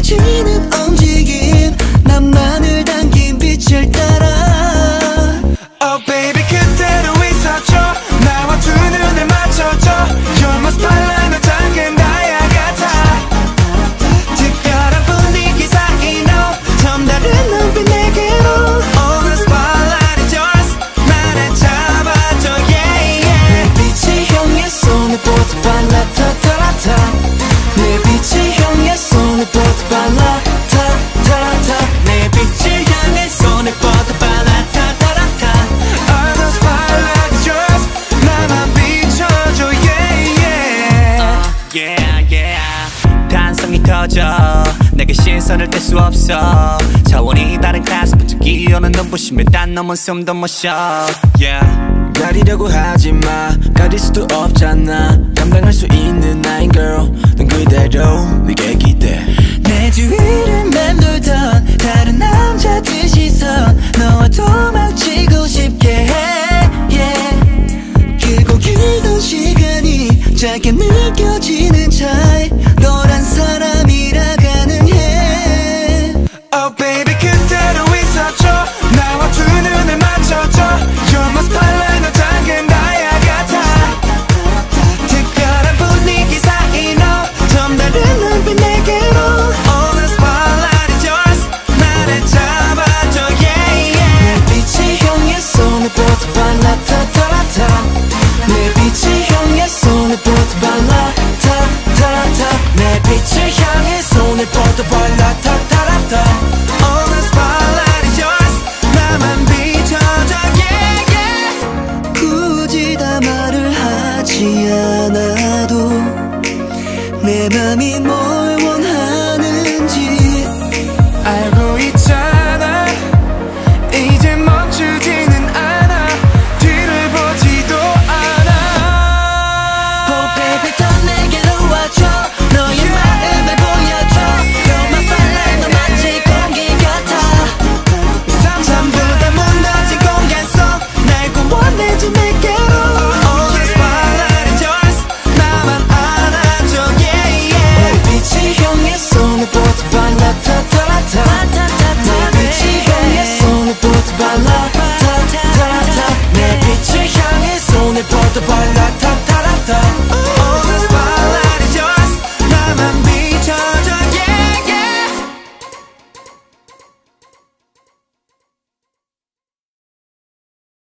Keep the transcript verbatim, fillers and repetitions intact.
쏟아지는 움직임 나만을 담긴 빛을 따라 Oh baby 그대로 있어줘 나와 두 눈을 맞춰줘 You're my spotlight 너 작은 나야 같아 특별한 분위기 사이 너 처음 다른 눈빛 내게로 All the spotlight is yours 나를 잡아줘 yeah yeah 내 빛이 향해 손을 뻗어 발라 타타라타 내 빛이 향해 손을 뻗어 발라 타타라타 내 빛을 향해 손을 뻗어 발라 타타라타 All the spotlight is yours 나만 비춰줘 yeah yeah Yeah yeah 탄성이 터져 내게 시선을 뗄 수 없어 차원이 다른 가슴 번쩍이 오는 눈부심에 딴 넘은 숨도 못 쉬어 Yeah 가리려고 하지마 가릴 수도 없잖아 감당할 수 있는 나인 girl 넌 그대로 네게 기대 내 주위를 맴돌던 다른 남자들 시선 너와 도망치고 싶게 해 yeah. 길고 길던 시간이 짧게 느껴지는 차에 너란 사람이라 가능해 Oh baby 그대로 있어줘 나와 두 눈을 맞춰줘 You're my spotlight 너 작은 나야 같아 특별한 분위기 사이 너 처음 다른 눈빛 내게로 All the spotlight is yours 나를 잡아줘 yeah yeah 내 빛이 향해 손을 뻗어 발라 타타라타 내 빛이 향해 손을 뻗어 발라 타타라타 내 빛을 향해